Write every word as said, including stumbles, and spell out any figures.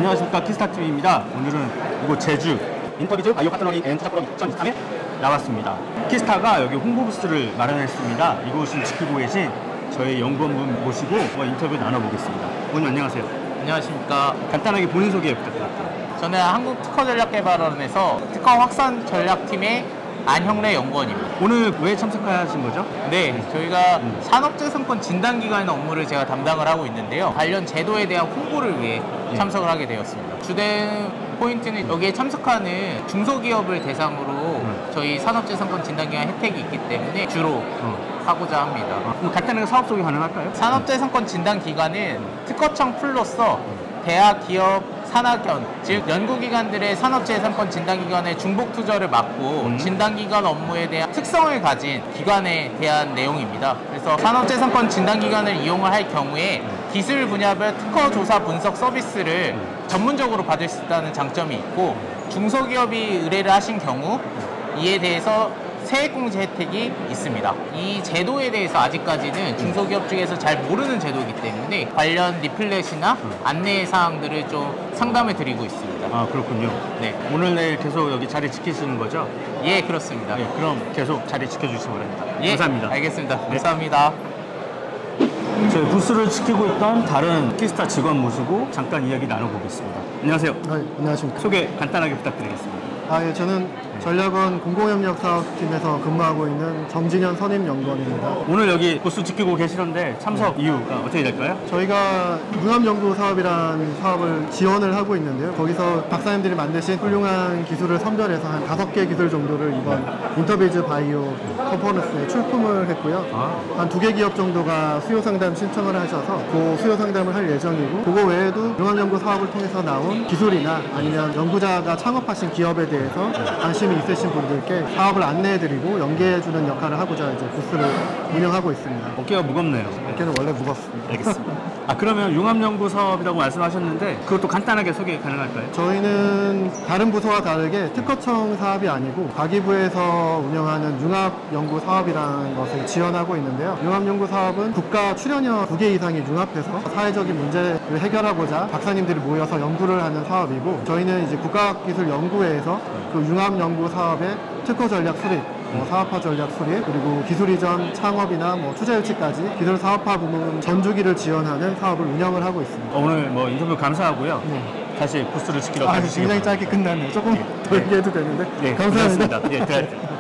안녕하십니까, 키스타티비입니다. 오늘은 이곳 제주 인터비즈 바이오 파트너링 앤 투자 포럼 이천이십삼에 나왔습니다. 키스타가 여기 홍보 부스를 마련했습니다. 이곳을 지키고 계신 저희 연구원분 모시고 인터뷰 나눠보겠습니다. 원님 안녕하세요. 안녕하십니까. 간단하게 본인 소개 부탁드립니다. 저는 한국특허전략개발원에서 특허 확산 전략팀의 안형래 연구원입니다. 오늘 왜 참석하신 거죠? 네, 저희가 음. 산업재산권 진단기관 업무를 제가 담당을 하고 있는데요. 관련 제도에 대한 홍보를 위해 네. 참석을 하게 되었습니다. 주된 포인트는 여기에 참석하는 중소기업을 대상으로 음. 저희 산업재산권 진단기관 혜택이 있기 때문에 주로 어. 하고자 합니다. 아, 그럼 간단하게 사업 소개 가능할까요? 산업재산권 진단기관은 특허청 플러스 대학, 기업, 산학연, 즉 연구기관들의 산업재산권 진단기관의 중복투자를 막고 음. 진단기관 업무에 대한 특성을 가진 기관에 대한 내용입니다. 그래서 산업재산권 진단기관을 이용을 할 경우에 기술 분야별 특허조사 분석 서비스를 전문적으로 받을 수 있다는 장점이 있고, 중소기업이 의뢰를 하신 경우 이에 대해서 세액공제 혜택이 있습니다. 이 제도에 대해서 아직까지는 중소기업 중에서 잘 모르는 제도이기 때문에 관련 리플렛이나 안내 사항들을 좀 상담해 드리고 있습니다. 아, 그렇군요. 네. 오늘 내일 계속 여기 자리 지키시는 거죠? 예, 그렇습니다. 네, 그럼 계속 자리 지켜주시기 바랍니다. 예, 감사합니다. 알겠습니다. 네. 감사합니다. 저희 부스를 지키고 있던 다른 키스타 직원 모시고 잠깐 이야기 나눠보겠습니다. 안녕하세요. 아, 안녕하십니까. 소개 간단하게 부탁드리겠습니다. 아, 예, 저는 전략원 공공협력사업팀에서 근무하고 있는 정진현 선임연구원입니다. 오늘 여기 부스 지키고 계시는데 참석 이유가 어떻게 될까요? 저희가 융합연구사업이라는 사업을 지원을 하고 있는데요. 거기서 박사님들이 만드신 훌륭한 기술을 선별해서 한 다섯 개 기술 정도를 이번 인터비즈 바이오 컨퍼런스에 출품을 했고요. 아. 한 두 개 기업 정도가 수요 상담 신청을 하셔서 그 수요 상담을 할 예정이고, 그거 외에도 융합연구 사업을 통해서 나온 기술이나 아니면 연구자가 창업하신 기업에 대해서 관심이 있으신 분들께 사업을 안내해드리고 연계해주는 역할을 하고자 이제 부스를 운영하고 있습니다. 어깨가 무겁네요. 어깨는 원래 무겁습니다. 알겠습니다. 아, 그러면 융합연구 사업이라고 말씀하셨는데 그것도 간단하게 소개 가능할까요? 저희는 다른 부서와 다르게 특허청 사업이 아니고 과기부에서 운영하는 융합연구 사업이라는 것을 지원하고 있는데요. 융합연구 사업은 국가 출연여 두 개 이상이 융합해서 사회적인 문제를 해결하고자 박사님들이 모여서 연구를 하는 사업이고, 저희는 이제 국가기술연구회에서 그 융합연구 사업의 특허 전략 수립, 뭐 사업화 전략 수립, 그리고 기술 이전 창업이나 뭐 투자 유치까지 기술 사업화 부문 전주기를 지원하는 사업을 운영을 하고 있습니다. 어, 오늘 뭐 인터뷰 감사하고요. 네. 다시 부스를 지키러 아, 가주시기 굉장히 바랍니다. 짧게 끝났네요. 조금 더 얘기해도 되는데. 네, 감사합니다. 고맙습니다. 예, 들어가세요.